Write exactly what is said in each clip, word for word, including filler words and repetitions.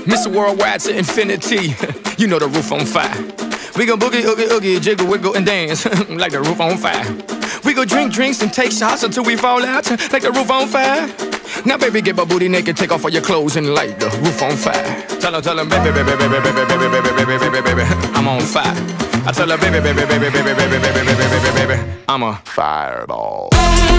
Mister Worldwide to infinity. You know the roof on fire. We gon' boogie, oogie, oogie, jiggle, wiggle, and dance like the roof on fire. We go drink drinks and take shots until we fall out like the roof on fire. Now baby, get my booty naked, take off all your clothes and light the roof on fire. Tell her, tell her, baby, baby, baby, baby, baby, baby, baby, baby, baby, baby, I'm on fire. I tell her, baby, baby, baby, baby, baby, baby, baby, baby, baby, baby, I'm a fireball.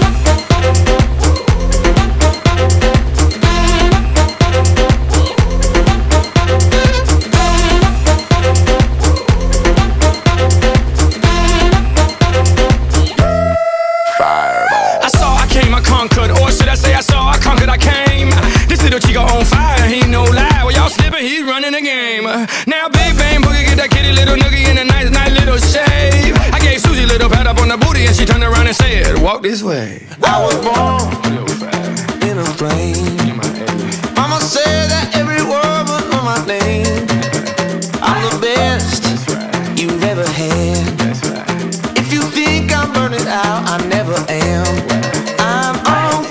Conquered, or should I say I saw I conquered, I came. This little chico on fire, he no lie. Well, y'all slipping, he's running the game. Now Big Bang Boogie get that kitty little noogie in a nice, nice little shave. I gave Susie a little pat up on the booty and she turned around and said, walk this way. I was born in a flame. Mama said that every word was on my name. I'm the best you've ever had. If you think I'm burning out, I never am. I'm on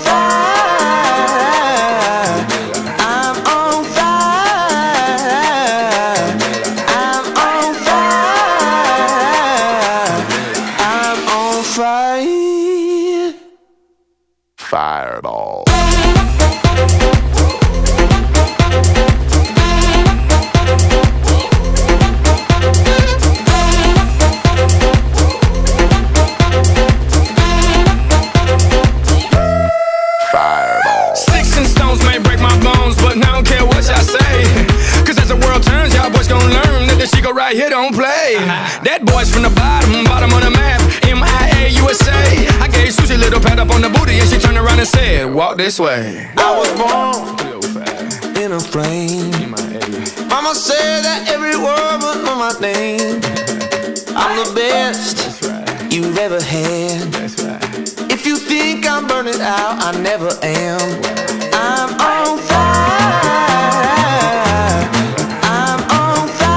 fire. I'm on fire. I'm on fire. I'm on fire. Fireball. Right here don't play. That boy's from the bottom, bottom of the map. M I A U S A. I gave Susie a little pat up on the booty and she turned around and said, walk this way. I was born in a flame. Mama said that every word was on my name. I'm the best you've ever had. If you think I'm burning out, I never am. I'm on fire. I'm on fire.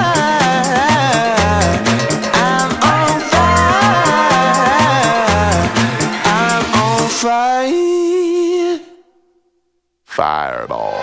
Fire. Fireball.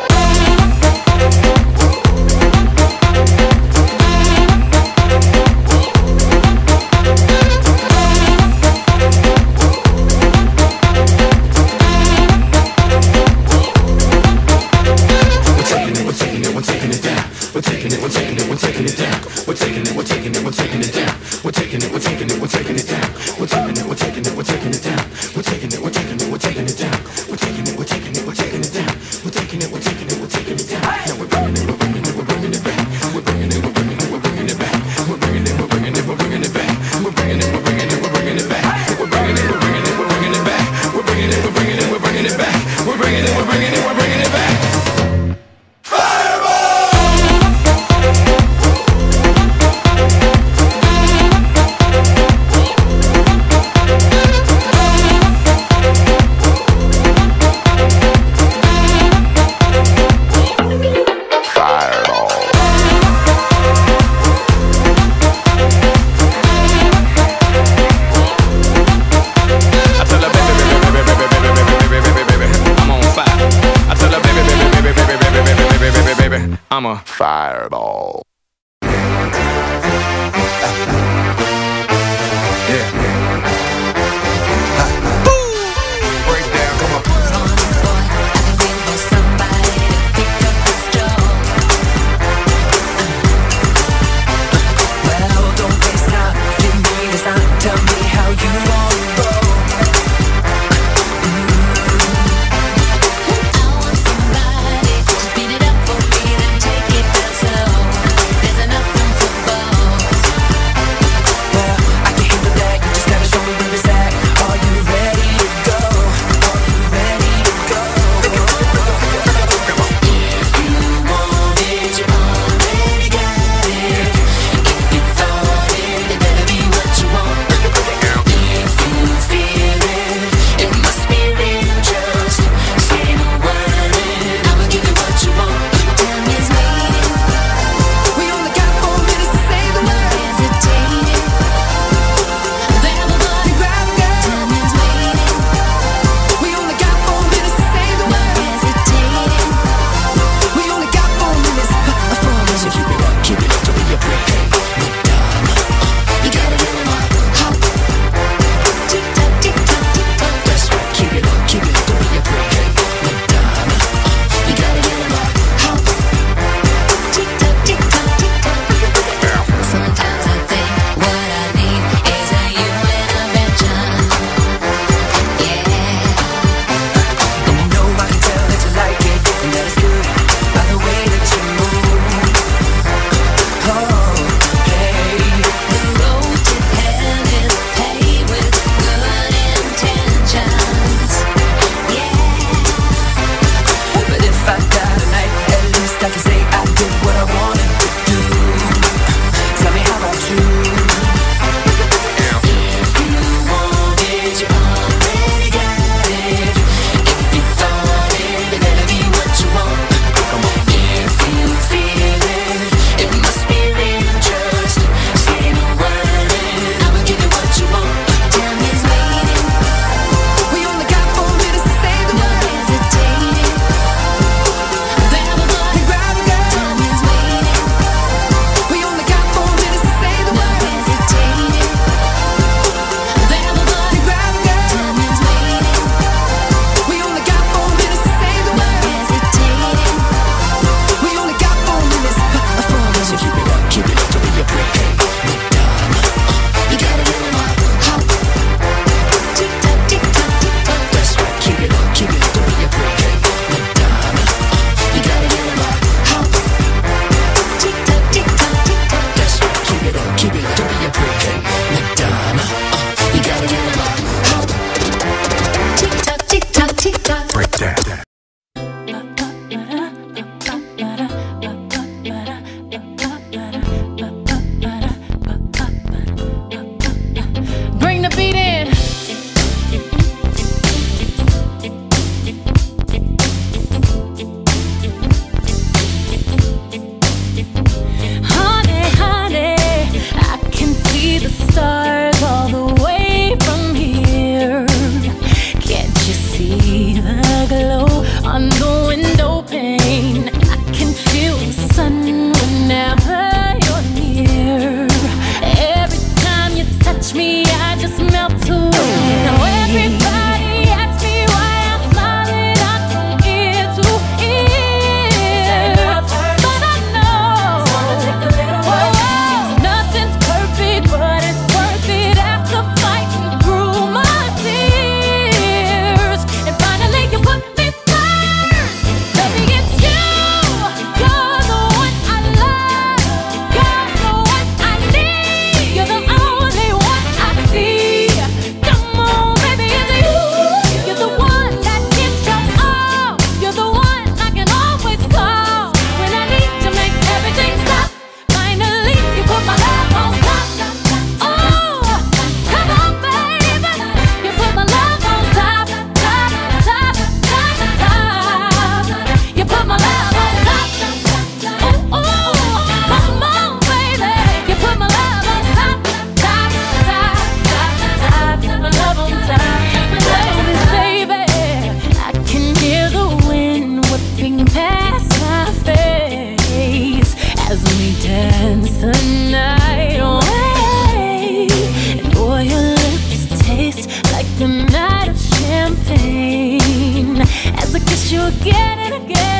We're taking it, we're taking it down. We're taking it, we're taking it, we're taking it down. We're taking it, we're taking it, we're taking it down. We're taking it, we're taking it, we're taking it down. We're taking it, we're taking it, we're taking it down. We're taking it, we're taking it, we're taking it down. We're taking it, we're taking it, we're taking it down. We're taking it, we're taking it, we're taking it down. Now we're bringing it, we're bringing it, we're bringing it back. We're bringing it, we're bringing it, we're bringing it back. We're bringing it, we're bringing it, we're bringing it back. We're bringing it, we're bringing it, we're bringing it back. We're bringing it, we're bringing it, we're bringing it back. We're bringing it, we're bringing it, we're bringing it back. We're bringing it, we're bringing it, we're bringing it back. I'm a Fireball. the beat in. Honey, honey, I can see the stars all the way from here. Can't you see the glow on the window pane? I can feel the sun whenever you're near. Every time you touch me, I just melt away. Now everybody asks me why I'm smiling out from ear to ear, but I know whoa, nothing's perfect, but it's worth it after fighting through my tears. And finally you put me first. Baby, it's you. You're the one I love. You're the one I need. You're the only one I see. Come on, baby, it's you. You're the one that gives your all. You're the one I can always call when I need to make everything stop. Finally, you put my love on top. Oh, come on, baby. You put my love on top, top, top, top, top. You put my love on top. Oh, oh, come on, baby. You put my love on top, top, top, top, top. My love on top. Baby, I can hear the wind whipping past my face as we dance the night away. And boy, your lips taste like a night of champagne as I kiss you again and again.